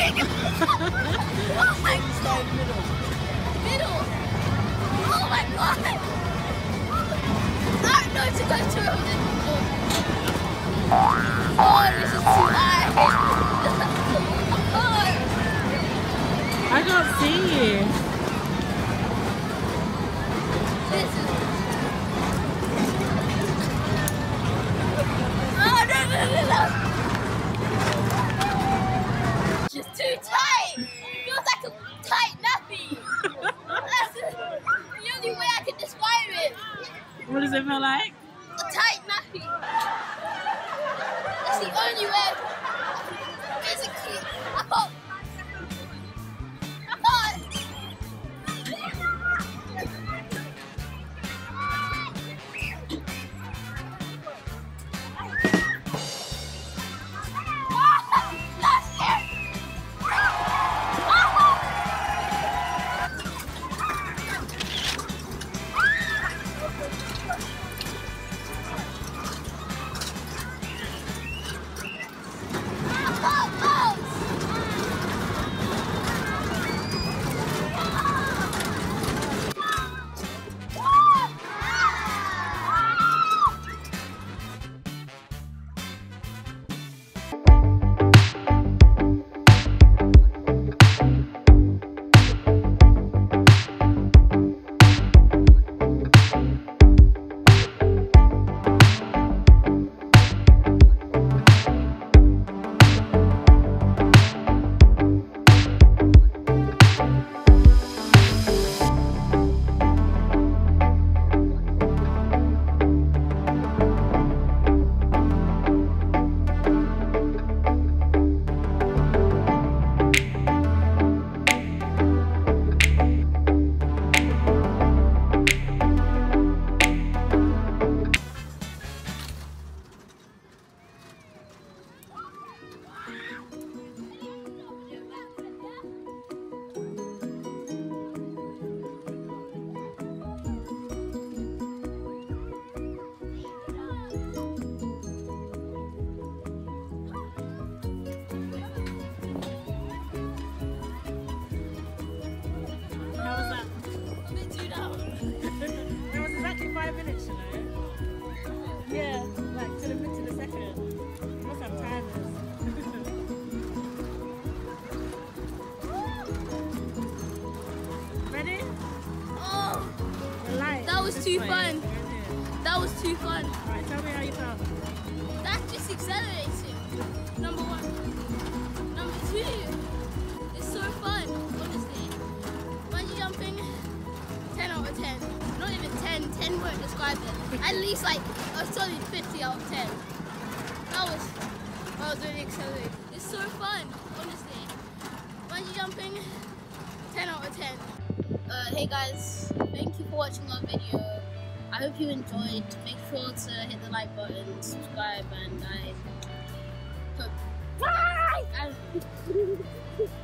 Oh my god! Middle! Oh my god! I don't know to go to it. Oh, this is too high! I can't see you. This is... Oh, no. Just too tight! Feels like a tight nappy! That's the only way I can describe it! What does it feel like? A tight nappy! That's the only way. Physically, I can't. Yeah, like to the second. You must have timers. Ready? Oh, that was too fun. That was too fun. Alright, tell me how you felt. That's just accelerating. Number one. Number two, it's so fun, honestly. Bungee jumping, 10 out of 10. Not even 10, 10 won't describe it. At least like a solid 50 out of 10. That was really accelerating. It's so fun, honestly. Bungee jumping, 10 out of 10. Hey guys, thank you for watching our video. I hope you enjoyed. Make sure to hit the like button, subscribe, and I hope. Bye!